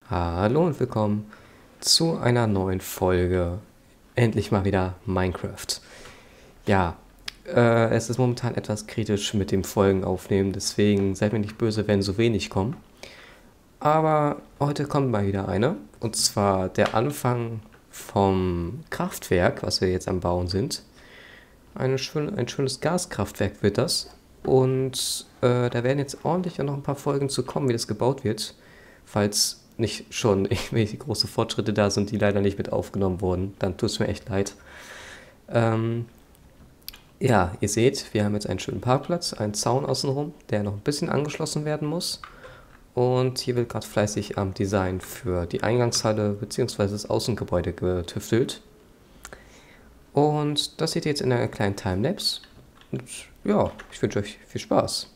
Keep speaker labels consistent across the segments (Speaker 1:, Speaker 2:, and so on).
Speaker 1: Hallo und willkommen zu einer neuen Folge. Endlich mal wieder Minecraft. Ja, es ist momentan etwas kritisch mit dem Folgen aufnehmen, deswegen seid mir nicht böse, wenn so wenig kommen. Aber heute kommt mal wieder eine. Und zwar der Anfang vom Kraftwerk, was wir jetzt am Bauen sind. Ein schönes Gaskraftwerk wird das. Und da werden jetzt ordentlich noch ein paar Folgen zu kommen, wie das gebaut wird. Falls nicht schon irgendwelche große Fortschritte da sind, die leider nicht mit aufgenommen wurden, dann tut es mir echt leid. Ähm, ja, ihr seht, wir haben jetzt einen schönen Parkplatz, einen Zaun außenrum, der noch ein bisschen angeschlossen werden muss. Und hier wird gerade fleißig am Design für die Eingangshalle bzw. das Außengebäude getüftelt. Und das seht ihr jetzt in einer kleinen Timelapse. Und ja, ich wünsche euch viel Spaß.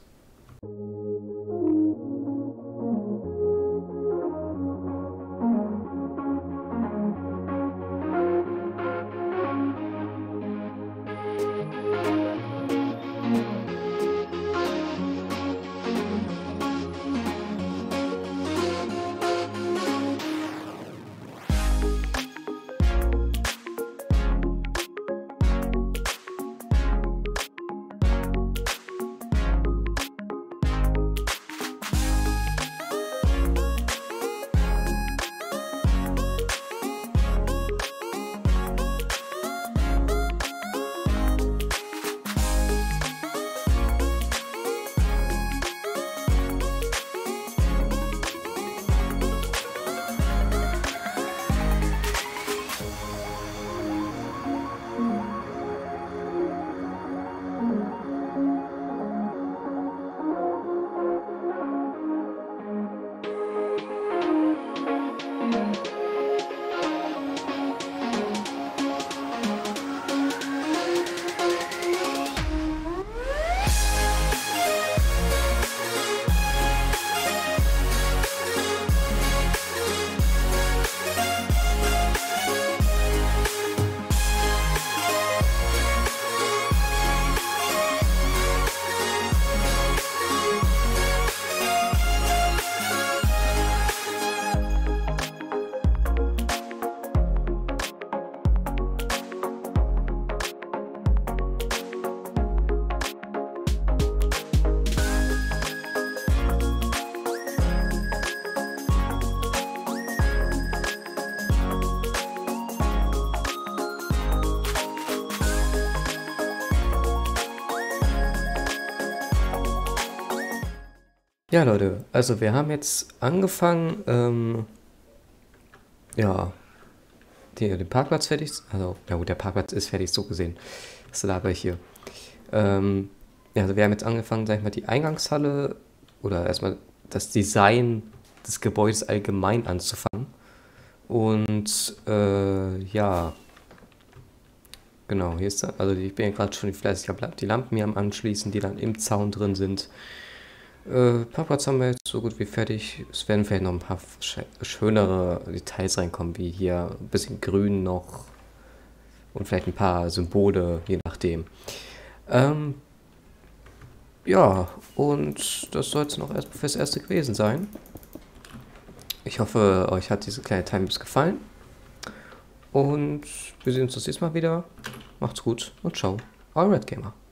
Speaker 1: Ja, Leute, also wir haben jetzt angefangen, ja, den Parkplatz fertig, also, ja gut, der Parkplatz ist fertig, so gesehen. Was laber ich hier? Ja, also wir haben jetzt angefangen, sag ich mal, die Eingangshalle oder erstmal das Design des Gebäudes allgemein anzufangen. Und, ja, genau, hier ist, also ich bin ja gerade schon fleißig die Lampen hier am Anschließen, die dann im Zaun drin sind. Parkplatz haben wir jetzt so gut wie fertig. Es werden vielleicht noch ein paar schönere Details reinkommen, wie hier ein bisschen Grün noch und vielleicht ein paar Symbole, je nachdem. Ähm, ja, und das soll es noch erstmal fürs Erste gewesen sein. Ich hoffe, euch hat diese kleine Timelapse gefallen. Und wir sehen uns das nächste Mal wieder. Macht's gut und ciao, euer Red Gamer.